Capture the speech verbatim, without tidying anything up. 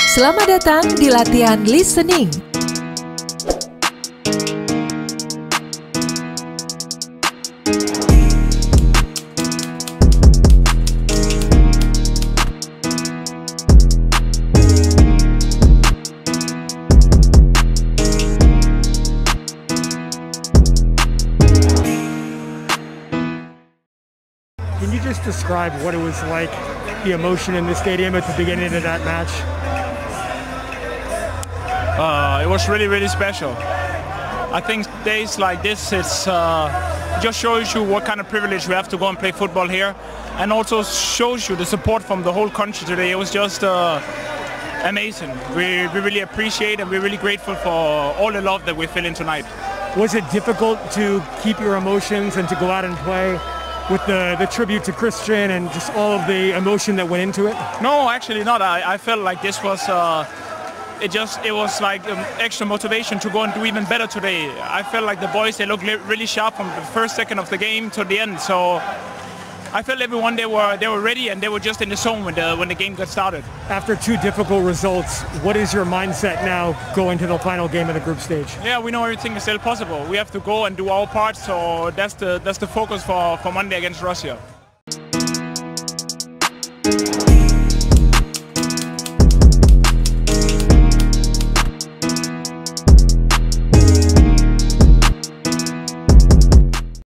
Selamat datang di latihan listening. Can you just describe what it was like, the emotion in the stadium at the beginning of that match? Uh, it was really, really special. I think days like this, it's uh, just shows you what kind of privilege we have to go and play football here, and also shows you the support from the whole country today. It was just uh, amazing. We, we really appreciate and we're really grateful for all the love that we're feeling tonight. Was it difficult to keep your emotions and to go out and play with the, the tribute to Christian and just all of the emotion that went into it? No, actually not. I, I felt like this was, uh, it just, it was like um, extra motivation to go and do even better today. I felt like the boys, they looked really sharp from the first second of the game to the end. So I felt everyone, they were, they were ready and they were just in the zone when the, when the game got started. After two difficult results, what is your mindset now going to the final game of the group stage? Yeah, we know everything is still possible. We have to go and do our part, so that's the, that's the focus for, for Monday against Russia.